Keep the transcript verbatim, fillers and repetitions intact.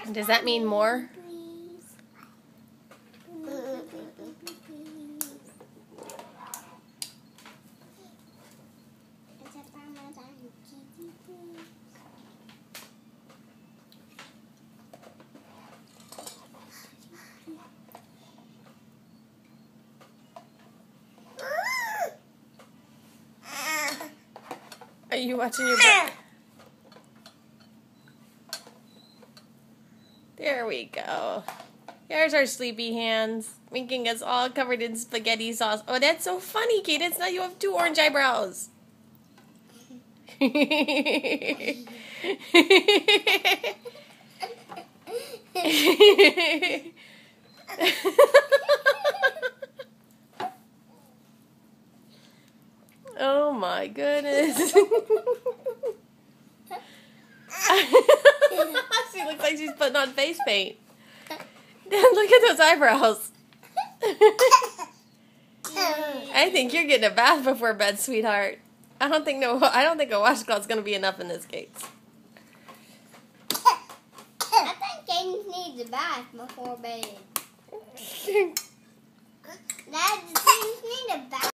Does that mean more? Are you watching your book? There we go. There's our sleepy hands, making us all covered in spaghetti sauce. Oh, that's so funny, Cadence. Now you have two orange eyebrows. Oh my goodness. She looks like she's putting on face paint. Look at those eyebrows. I think you're getting a bath before bed, sweetheart. I don't think no I don't think a washcloth's gonna be enough in this case. I think Cadence needs a bath before bed. Dad, does Cadence need a bath?